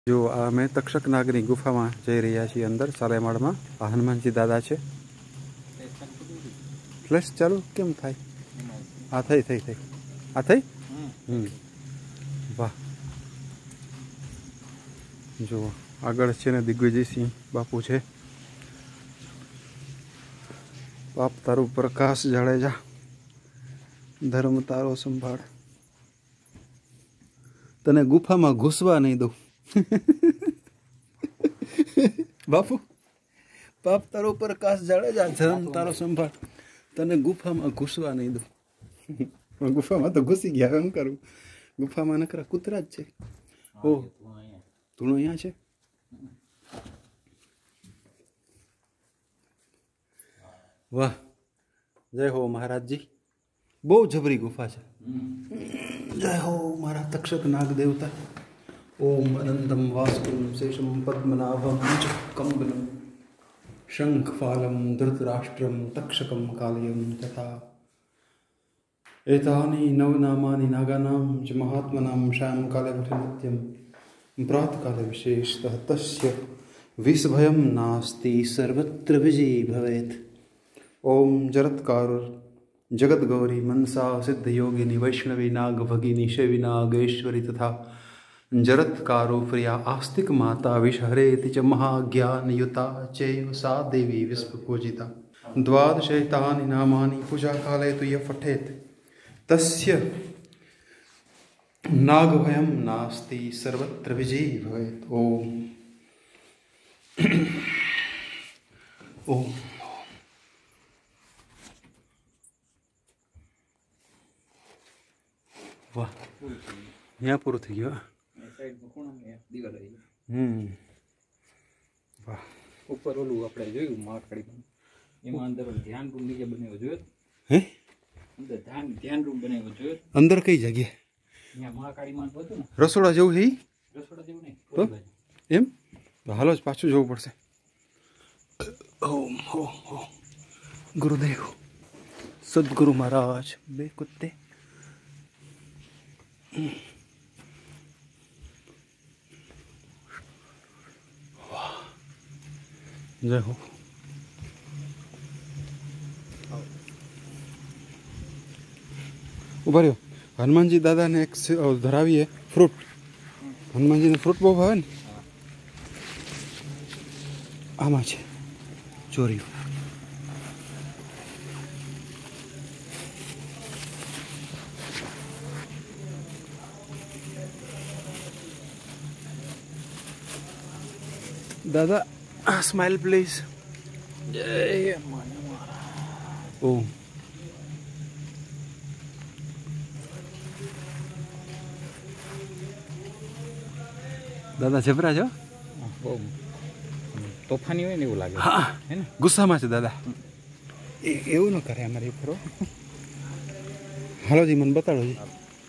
जो अमे तक्षक नागनी गुफा में जई रह्या छीए अंदर सालेमाड़ में आ हनुमानजी दादा छे। फ्लेश चालू केम थाय? आ थई थई थई आ थई। वाह जो आगळ छे ने दिग्विजय सिंह बापू छे। बाप तारू प्रकाश जाडेजा धर्म तारो संभाळ। तने गुफा में घुसवा नहीं दो। बापू बाप तारो प्रकाश जाडेजा धर्म तारो संभाळ। तने गुफा में घुसवा नहीं दो। गुफा में तो घुसी गया हम करूँ। गुफा में नकरा कुतरा ज छे। ओ धूणो अहींया छे। वाह जय हो महाराज जी। बहुत जबरी गुफा है। जय हो मारा तक्षक नाग देवता। ओम अनंतम वासुदेवं शेषम पद्मनाभम कम्बलम शंखफालम धृतराष्ट्रम तक्षकम कालयम तथा एतानि नवनामानि नागानां च महात्मनां सायं काले नित्यं प्रातःकाले विशेषतः तस्य विषभयं नास्ति सर्वत्र विजयी भवेत्। ओम जरत्कार जगत गौरी मनसा सिद्ध योगिनी वैष्णवी नाग भगिनी शैवी नागेश्वरी तथा जरत्कारो प्रिया आस्तिक माता विषहरेति च महाज्ञान युता चैव सा देवी विश्वपूजिता। द्वादशैतानि नामानि पूजा काले तु यः पठेत् तस्य नागभयं नास्ति सर्वत्र विजयी भवेत्। ओम ओम वाह यहाँ पूरा थी गया। वाह ऊपर ओलू આપણે જોયું માકડી એમાં અંદર ધ્યાન રૂમ નીચે બનાવ્યો જોયો હે અંદર ધ્યાન રૂમ બનાવ્યો જોયો અંદર કઈ જગ્યાએ અહીંયા મહાકાળી માં હતું ને રસોડા જેવું છે રસોડા જેવું નહીં તો એમ તો હાલો જ પાછું જવું પડશે। ઓમ ઓમ ઓમ ગુરુદેવ સદગુરુ મહારાજ બે કુત્તે जय हो। उभा रहो। हनुमान जी दादा ने एक धरावी है फ्रूट। हनुमान जी ने फ्रूट बहुत भावे ने आमा छे चोरी दादा स्माइल प्लीज। जय ओ दादा जबरा जो બહુ તોફાની હોય ને એવું લાગે હે ને गुस्सा में दादा એવું ન કરે અમારે ફરો। હાલો जी मन बताड़ो जी।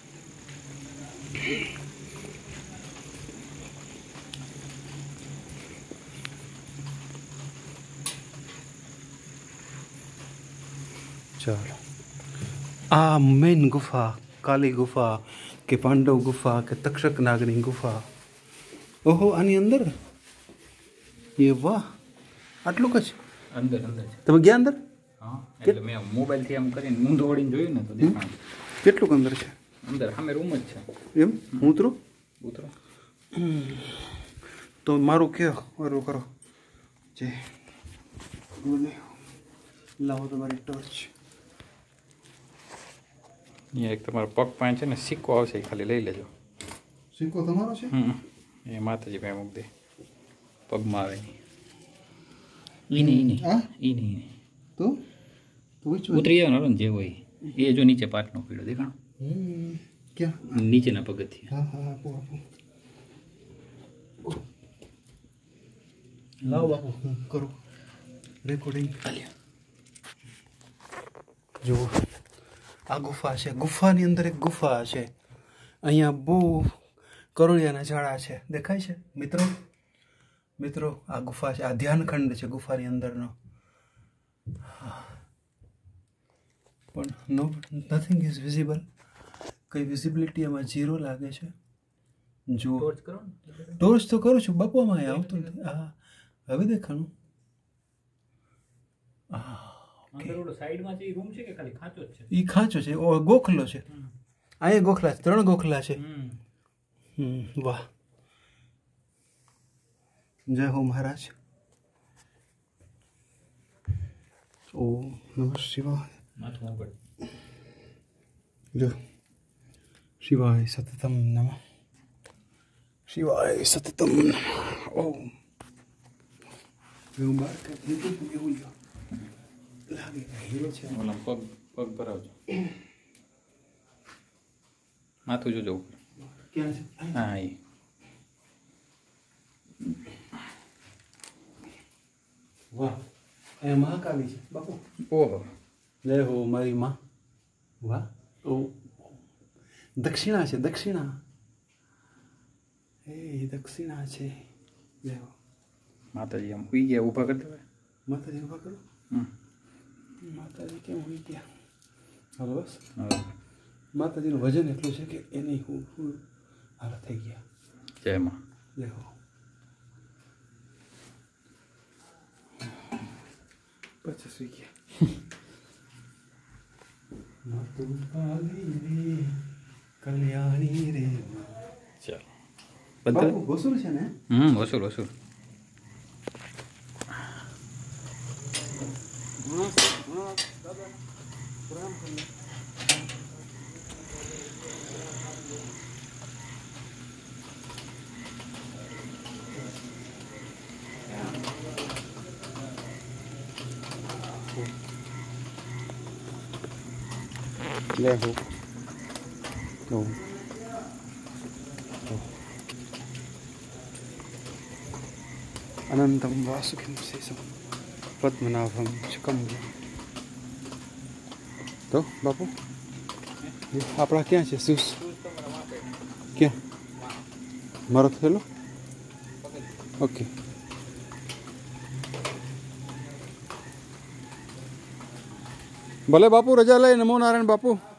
चलो आ मेन गुफा काली गुफा के पांडव गुफा के तक्षक नागनी गुफा। ओहो आनी अंदर ये वाह आटलू क અંદર અંદર છે તમે ગયા અંદર? હા એટલે મેં મોબાઈલ થી આમ કરીને ઊંધો વળીને જોયું ને તો દેખાણ કેટલું અંદર છે? અંદર સામે રૂમ જ છે એમ ઉતરો ઉતરો તો મારું કે ઓરું કરો જે લાવો તમારી ટોર્ચ। અહીંયા એક તમારો પગ પાસે છે ને સિક્કો આવશે એ ખાલી લઈ લેજો। સિક્કો તમારો છે? એ માતાજી પાસે મૂક દે પગમાં આવે નહીં ઈ નહીં તો ઉતરી જવાનો ને જે હોય એ જો નીચે પાટનો પીડો દેખાણો ક્યાં નીચેના પગથી હા હા આપો આપો લાવો બાપુ હું કરું રેકોર્ડિંગ। જો આ ગુફા છે। ગુફાની અંદર એક ગુફા છે। અહીંયા બહુ કરોળિયાના ઝાડા છે દેખાય છે મિત્રો મિત્રો આ ગુફા છે। આ ધ્યાન ખંડ છે ગુફાની અંદરનો પણ નો નથિંગ ઇઝ વિઝિબલ। કઈ વિઝિબિલિટી આમાં 0 લાગે છે। જો ટોર્ચ કરો ને. ટોર્ચ તો કરું છું બાપુ, આમાં આવતું નથી. હા હવે દેખાણું. અંદર ઓલો સાઈડમાં જે રૂમ છે કે ખાલી ખાંચો જ છે? એ ખાંચો છે, ગોખલો છે. અહીંયા ગોખલા છે, 3 ગોખલા છે. વાહ, જય હો મહારાજ. ઓમ નમઃ શિવાય. માથું આગળ. જો શિવાય સતતમ નમઃ, શિવાય સતતમ નમઃ. ઓમ હું બાર કરી એવું લાગે હીરો છે. ઓલા પગ ભરાવજો. માથું જોજો. ક્યાં છે? હા એ વાહ, અહીંયા મહાકાલી છે બાપુ. ઓહો, જય હો મારી માં. વાહ, ઓ દક્ષિણા છે, દક્ષિણા. એ દક્ષિણા છે. જય હો માતાજી. આમ ઉઈ ગયા, ઊભા કરી દેવાય. માતાજી ઊભા કરો. માતાજી કેમ હોઈ ગયા? હાલો બસ. માતાજીનું વજન એટલું છે કે એની હું હાલ થઈ ગયા. જય માં. જય હો. પછી સુઈ ગયા. માતું કાલી રે કલ્યાણી રે. ચાલો બાપુ વસૂલ છે ને? વસૂલ વસૂલ. જય હો. અનંતમ વાસુકિમ શેષમ પદ્મનાભમ ચકમ. તો બાપુ આપણા ક્યાં છે શૂઝ? ક્યાં? મારો થયેલો? ઓકે. ભલે બાપુ, રજા લઈ. નમો નારાયણ બાપુ.